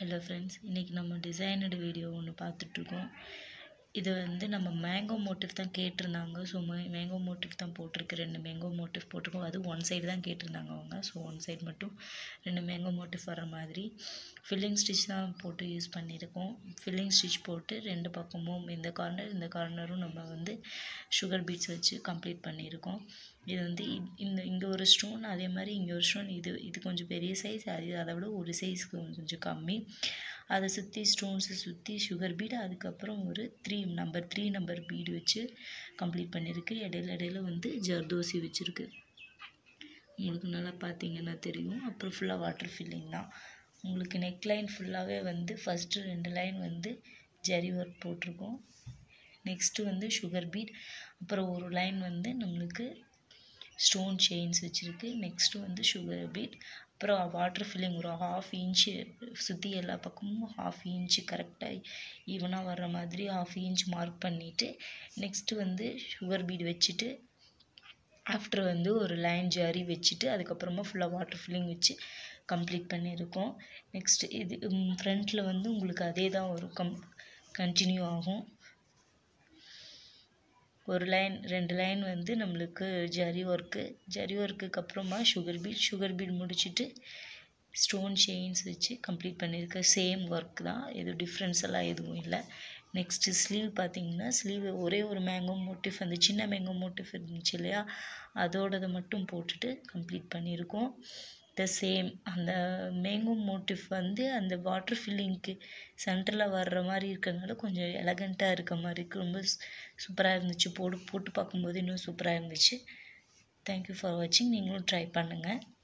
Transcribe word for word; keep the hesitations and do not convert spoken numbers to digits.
Hello friends, இன்றைக்கி நம்ம designed video ஒன்று பார்த்துட்ருக்கோம். இது வந்து நம்ம மேங்கோ மோட்டிவ் தான் கேட்டிருந்தாங்க. ஸோ மேங்கோ மோட்டிவ் தான் போட்டிருக்கு. ரெண்டு மேங்கோ மோட்டிவ் போட்டிருக்கோம். அது ஒன் சைடு தான் கேட்டிருந்தாங்க அவங்க. ஸோ ஒன் சைடு மட்டும் ரெண்டு மேங்கோ மோட்டிவ் வர மாதிரி ஃபில்லிங் ஸ்டிச் தான் போட்டு யூஸ் பண்ணியிருக்கோம். ஃபில்லிங் ஸ்டிச் போட்டு ரெண்டு பக்கமும் இந்த கார்னர் இந்த கார்னரும் நம்ம வந்து சுகர் பீட்ஸ் வச்சு கம்ப்ளீட் பண்ணியிருக்கோம். இது வந்து இந்த இங்கே ஒரு ஸ்டோன், அதே மாதிரி இங்கே ஒரு ஸ்டோன். இது இது கொஞ்சம் பெரிய சைஸ், அது அதை விட ஒரு சைஸ்க்கு கொஞ்சம் கம்மி. அதை சுற்றி ஸ்டோன்ஸை சுற்றி சுகர் பீடு, அதுக்கப்புறம் ஒரு three number three number bead வச்சு கம்ப்ளீட் பண்ணியிருக்கு. இடையில இடையில வந்து ஜர்தோசி வச்சுருக்கு. உங்களுக்கு நல்லா பார்த்தீங்கன்னா தெரியும். அப்புறம் ஃபுல்லாக வாட்டர் ஃபில்லிங் தான். உங்களுக்கு நெக் லைன் ஃபுல்லாகவே வந்து ஃபஸ்ட்டு ரெண்டு லைன் வந்து ஜரி ஒர்க் போட்டிருக்கோம். நெக்ஸ்ட்டு வந்து சுகர் பீட், அப்புறம் ஒரு லைன் வந்து நம்மளுக்கு ஸ்டோன் செயின்ஸ் வச்சுருக்கு. நெக்ஸ்ட்டு வந்து சுகர் பீட், அப்புறம் வாட்டர் ஃபில்லிங் ஒரு ஹாஃப் இன்ச்சு சுற்றி எல்லா பக்கமும் ஹாஃப் இன்ச்சு கரெக்டாக ஈவனாக வர்ற மாதிரி ஹாஃப் இன்ச் மார்க் பண்ணிவிட்டு நெக்ஸ்ட்டு வந்து சுகர் பீட் வச்சுட்டு ஆஃப்டர் வந்து ஒரு லைன் ஜரி வச்சுட்டு அதுக்கப்புறமா ஃபுல்லாக வாட்டர் ஃபில்லிங் வச்சு கம்ப்ளீட் பண்ணியிருக்கோம். நெக்ஸ்ட் இது ஃப்ரண்ட்டில் வந்து உங்களுக்கு அதே தான் வரும், கம் கண்டினியூ ஆகும். ஒரு லைன் ரெண்டு லைன் வந்து நம்மளுக்கு ஜரி ஒர்க்கு, ஜரி ஒர்க்குக்கு அப்புறமா சுகர் பீட், சுகர் பீட் முடிச்சுட்டு ஸ்டோன் செயின்ஸ் வச்சு கம்ப்ளீட் பண்ணியிருக்க சேம் ஒர்க் தான். எதுவும் டிஃப்ரென்ஸ் எல்லாம் எதுவும் இல்லை. நெக்ஸ்ட்டு ஸ்லீவ் பார்த்திங்கன்னா ஸ்லீவ் ஒரே ஒரு மேங்கோ மோட்டிவ், அந்த சின்ன மேங்கோ மோட்டிவ் இருந்துச்சு இல்லையா, அதோடதை மட்டும் போட்டுட்டு கம்ப்ளீட் பண்ணியிருக்கோம். த சேம் அந்த மேங்கோ மோட்டிவ் வந்து அந்த வாட்டர் ஃபில்லிங்க்கு சென்டரில் வர்ற மாதிரி இருக்கிறதுனால கொஞ்சம் எலகண்ட்டாக இருக்க மாதிரி இருக்குது. ரொம்ப சூப்பராக இருந்துச்சு. போட்டு போட்டு பார்க்கும்போது இன்னும் சூப்பராக இருந்துச்சு. தேங்க்யூ ஃபார் வாட்சிங். நீங்களும் ட்ரை பண்ணுங்கள்.